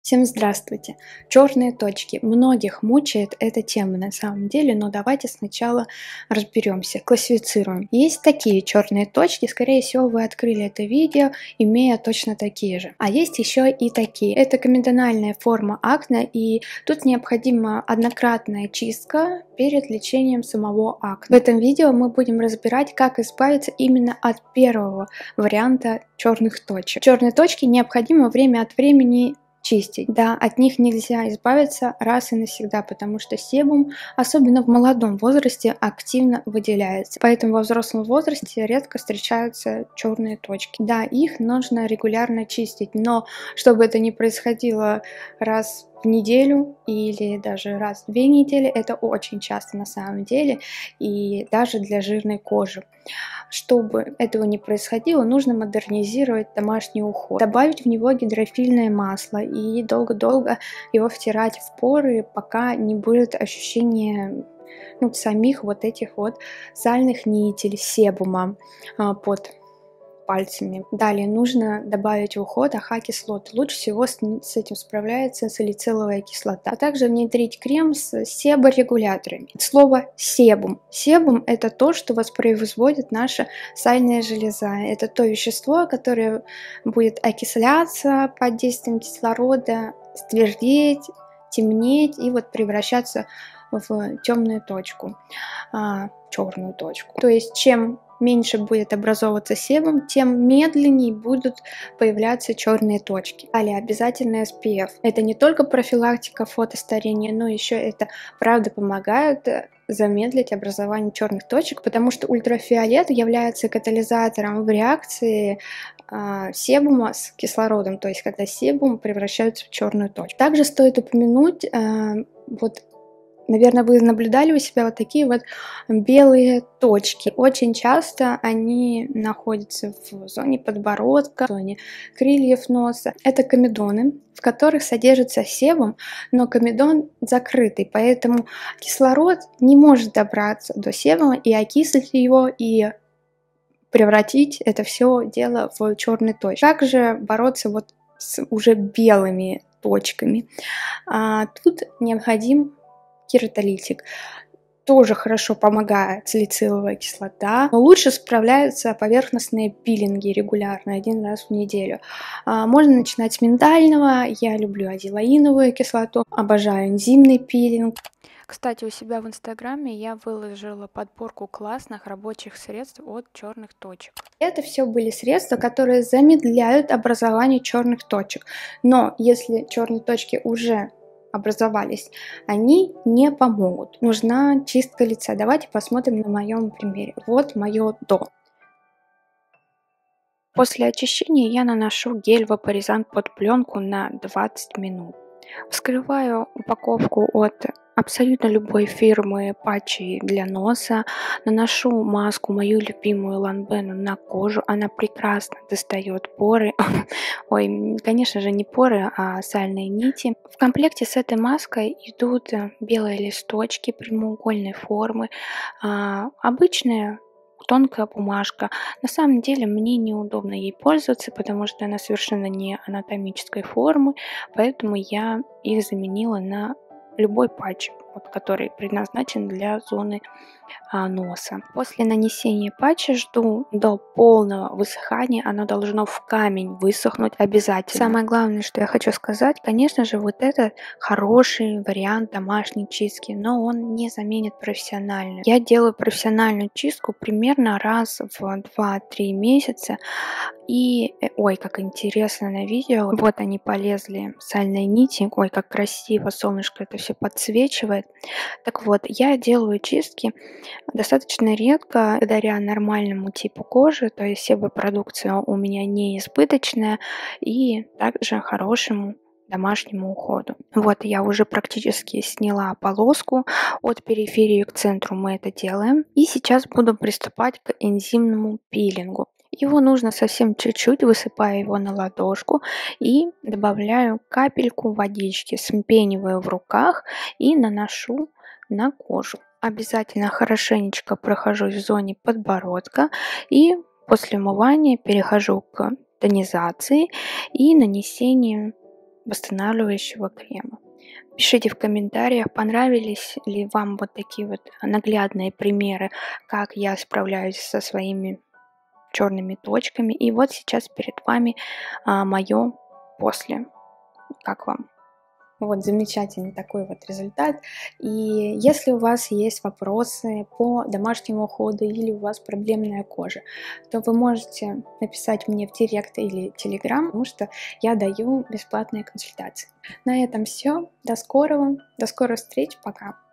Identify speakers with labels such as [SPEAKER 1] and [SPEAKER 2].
[SPEAKER 1] Всем здравствуйте! Черные точки. Многих мучает эта тема на самом деле, но давайте сначала разберемся, классифицируем. Есть такие черные точки, скорее всего вы открыли это видео, имея точно такие же. А есть еще и такие. Это комедональная форма акне, и тут необходима однократная чистка перед лечением самого акне. В этом видео мы будем разбирать, как избавиться именно от первого варианта черных точек. Черные точки необходимо время от времени чистить. Да, от них нельзя избавиться раз и навсегда, потому что себум, особенно в молодом возрасте, активно выделяется. Поэтому во взрослом возрасте редко встречаются черные точки. Да, их нужно регулярно чистить, но чтобы это не происходило раз в неделю или даже раз в 2 недели, это очень часто на самом деле, и даже для жирной кожи. Чтобы этого не происходило, нужно модернизировать домашний уход, добавить в него гидрофильное масло и долго-долго его втирать в поры, пока не будет ощущения самих вот этих вот сальных нитей, себума под пальцами. Далее нужно добавить в уход АХ-кислоты. Лучше всего с этим справляется салициловая кислота. А также внедрить крем с себорегуляторами. Слово себум. Себум — это то, что воспроизводит наша сальная железа. Это то вещество, которое будет окисляться под действием кислорода, твердеть, темнеть и вот превращаться в темную точку, черную точку. То есть чем меньше будет образовываться себум, тем медленнее будут появляться черные точки. Далее обязательно SPF. Это не только профилактика фотостарения, но еще это правда помогает замедлить образование черных точек, потому что ультрафиолет является катализатором в реакции себума с кислородом, то есть когда себум превращается в черную точку. Также стоит упомянуть наверное, вы наблюдали у себя вот такие вот белые точки. Очень часто они находятся в зоне подбородка, в зоне крыльев носа. Это комедоны, в которых содержится себум, но комедон закрытый, поэтому кислород не может добраться до себума и окислить его, и превратить это все дело в черные точки. Также бороться вот с уже белыми точками. Тут необходим кератолитик. Тоже хорошо помогает салициловая кислота, но лучше справляются поверхностные пилинги регулярно, 1 раз в неделю. Можно начинать с миндального, я люблю азелаиновую кислоту, обожаю энзимный пилинг. Кстати, у себя в инстаграме я выложила подборку классных рабочих средств от черных точек. Это все были средства, которые замедляют образование черных точек. Но если черные точки уже образовались, они не помогут. Нужна чистка лица. Давайте посмотрим на моем примере. Вот мое до. После очищения я наношу гель-вапоризант под пленку на 20 минут. Вскрываю упаковку от абсолютно любой фирмы патчи для носа, наношу маску, мою любимую Lanvin, на кожу, она прекрасно достает поры, ой, конечно же не поры, а сальные нити. В комплекте с этой маской идут белые листочки прямоугольной формы, обычная тонкая бумажка. На самом деле мне неудобно ей пользоваться, потому что она совершенно не анатомической формы, поэтому я их заменила на любой патч, который предназначен для зоны носа. После нанесения патча жду до полного высыхания, оно должно в камень высохнуть обязательно. Самое главное, что я хочу сказать, конечно же, вот это хороший вариант домашней чистки, но он не заменит профессиональную. Я делаю профессиональную чистку примерно раз в 2-3 месяца. И, ой, как интересно на видео, вот они полезли, сальные нити, ой, как красиво солнышко это все подсвечивает. Так вот, я делаю чистки достаточно редко, благодаря нормальному типу кожи, то есть себопродукция у меня не избыточная, и также хорошему домашнему уходу. Вот я уже практически сняла полоску от периферии к центру, мы это делаем. И сейчас буду приступать к энзимному пилингу. Его нужно совсем чуть-чуть, высыпаю его на ладошку и добавляю капельку водички, смпениваю в руках и наношу на кожу. Обязательно хорошенечко прохожусь в зоне подбородка и после умывания перехожу к тонизации и нанесению восстанавливающего крема. Пишите в комментариях, понравились ли вам вот такие вот наглядные примеры, как я справляюсь со своими черными точками. И вот сейчас перед вами мое после. Как вам? Вот замечательный такой вот результат. И если у вас есть вопросы по домашнему уходу или у вас проблемная кожа, то вы можете написать мне в директ или телеграм, потому что я даю бесплатные консультации. На этом все. До скорого. До скорых встреч. Пока.